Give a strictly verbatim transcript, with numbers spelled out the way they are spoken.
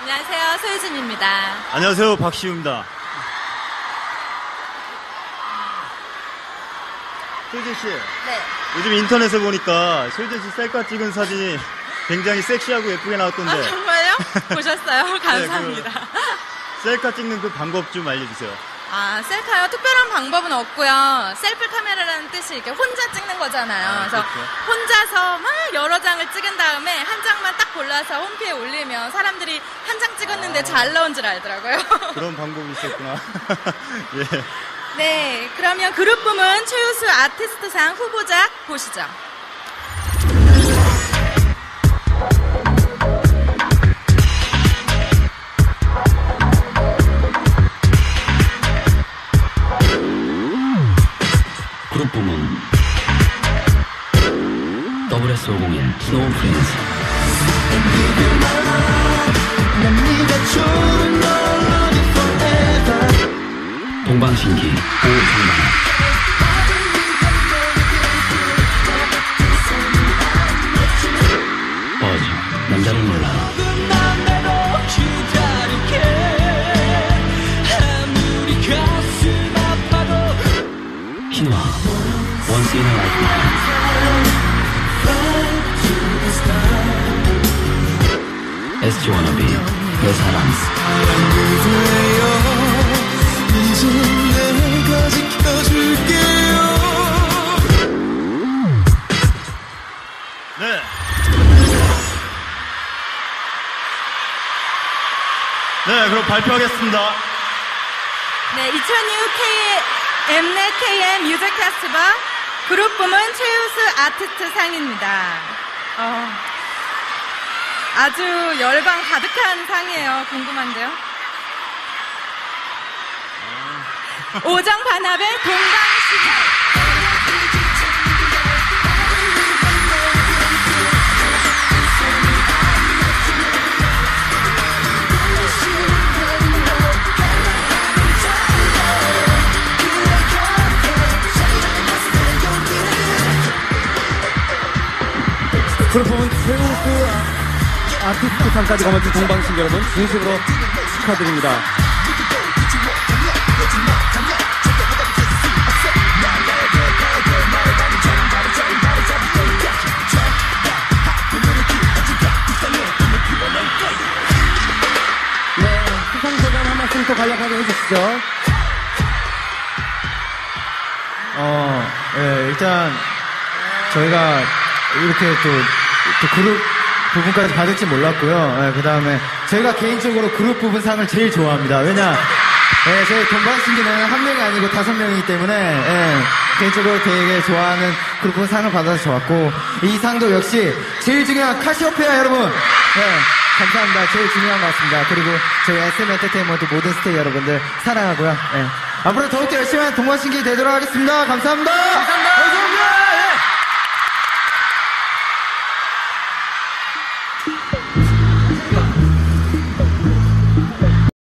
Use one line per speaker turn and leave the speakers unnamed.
안녕하세요. 소유진입니다.
안녕하세요. 박시우입니다. 소유진 씨.
네.
요즘 인터넷에 보니까 소유진 씨 셀카 찍은 사진이 굉장히 섹시하고 예쁘게 나왔던데.
아, 정말요? 보셨어요? 감사합니다.
네, 그 셀카 찍는 그 방법 좀 알려주세요.
아, 셀카요? 특별한 방법은 없고요. 셀프 카메라라는 뜻이 이렇게 혼자 찍는 거잖아요.
아,
그래서
그렇죠.
혼자서 막 여러 장을 찍은 다음에 한 장만 딱 골라서 홈페이지에 올리면 사람들이 한 장 찍었는데
아.
잘 나온 줄 알더라고요.
그런 방법이 있었구나. 예.
네, 그러면 그룹 부문 최우수 아티스트상 후보작 보시죠.
그룹 부문 더블 에스 오공일 스노우 프렌즈. 동방신기 오정방아. 버즈 남자를 몰라. 신화 Once in a Lifetime. 에스지 워너비 내 사랑.
이제 내가 지켜줄게요.
네. 네, 그럼 발표하겠습니다.
네, 이천육 K 엠넷 케이엠 뮤직 페스티벌 그룹 부문 최우수 아티스트 상입니다. 어, 아주 열광 가득한 상이에요. 궁금한데요. 오정 반합의 동방신기.
그룹 부문 최우수 아티스트 상까지 거머쥔 동방신기 여러분, 진심으로 축하드립니다. 네, 수상 소감 한 말씀 또 간략하게 해주시죠.
어, 예, 일단 저희가 이렇게 또, 또 그룹 부분까지 받을지 몰랐고요. 예, 그 다음에 저희가 개인적으로 그룹 부분 상을 제일 좋아합니다. 왜냐, 예, 저희 동방신기는 한 명이 아니고 다섯 명이기 때문에 예, 개인적으로 되게 좋아하는 그룹 부분 상을 받아서 좋았고, 이 상도 역시 제일 중요한 카시오페아 여러분, 예, 감사합니다. 제일 중요한 것 같습니다. 그리고 저희 에스엠 엔터테인먼트 모든 스테이 여러분들 사랑하고요. 예. 앞으로 더욱더 열심히 하는 동방신기 되도록 하겠습니다. 감사합니다.